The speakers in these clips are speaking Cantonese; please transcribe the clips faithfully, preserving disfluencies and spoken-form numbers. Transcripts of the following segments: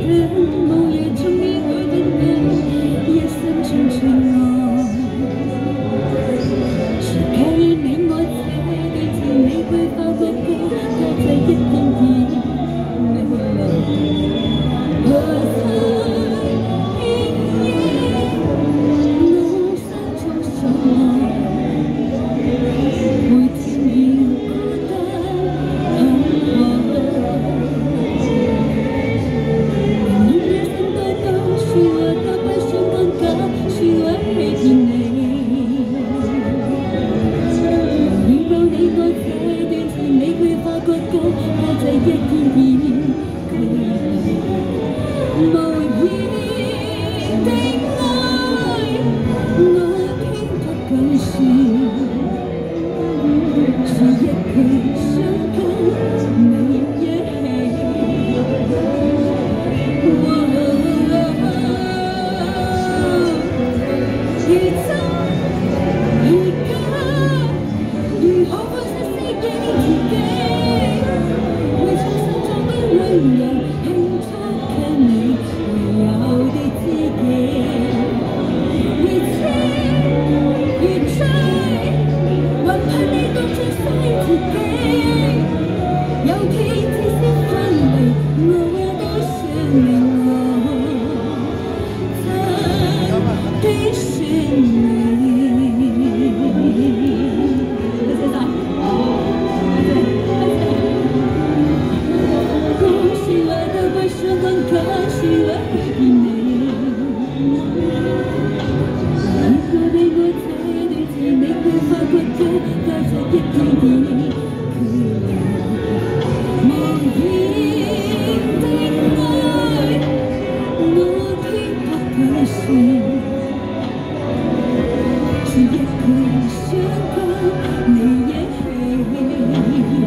無夜終於會等你，一生中最愛。誰給你愛這段情，你會發覺到多這一點點美麗。何曾願意我心中所愛，每天要孤單很快。寧願一生多多說話，都不想講假說話欺騙你。擁抱你愛這段情，你會發覺到多這一點點距離。無言的愛，我聽不夠說，說一句想跟你一起。如真如假，如何不失適應自己，為將心中的溫柔輕觸給你。唯有的知己，越痴越追，還怕你當作嘥自己。有天只識分離，我都想明我真的是你。多謝曬，多謝。講說話都不想講假說話欺騙你。如果你愛這段情，你會發覺到多這一點點距離。無言的愛，我聽不夠說，說一句想跟你一起。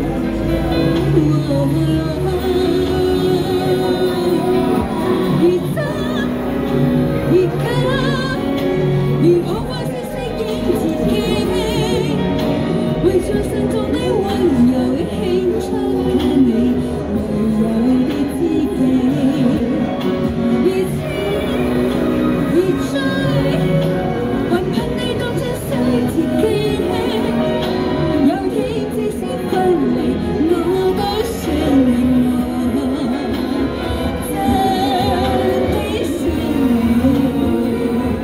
如真如假，如何不失適應自己，為將心中的溫柔輕觸給你，唯有的知己。如痴如追，還怕你當作嘥自己。有天只識分離，我都想明我真的是你。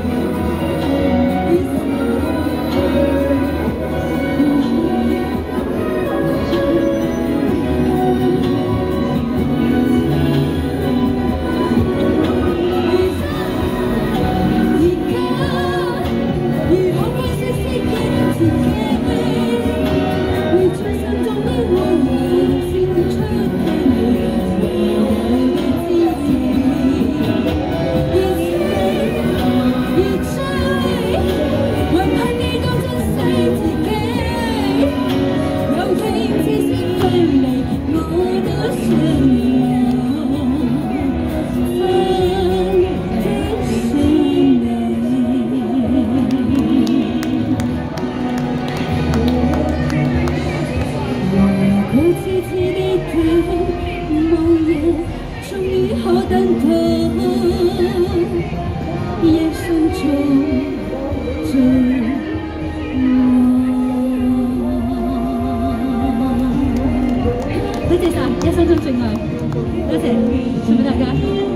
一生中最愛。多謝晒，一生中最愛，多謝，送俾大家。